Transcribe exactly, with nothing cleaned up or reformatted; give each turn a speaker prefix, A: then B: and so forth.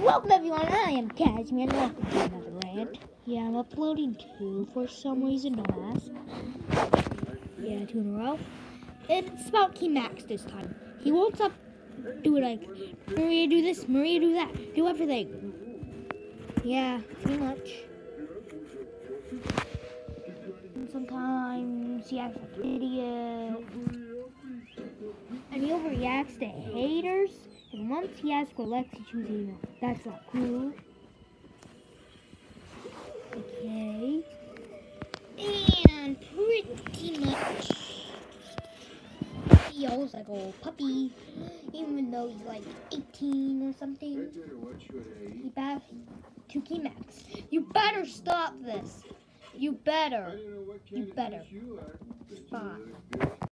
A: Welcome everyone, I am Cashmere and welcome to another rant. Yeah, I'm uploading two for some reason, don't ask. Yeah, two in a row. It's about Key Max this time. He won't stop doing like, Maria do this, Maria do that, do everything. Yeah, pretty much. And sometimes he acts like an idiot. And he overreacts to haters. And once he asks for Lexi choose email. That's not cool. Okay. And pretty much he yells like a old puppy. Even though he's like eighteen or something. He back to Key Max. You better stop this. You better. You better. Bye.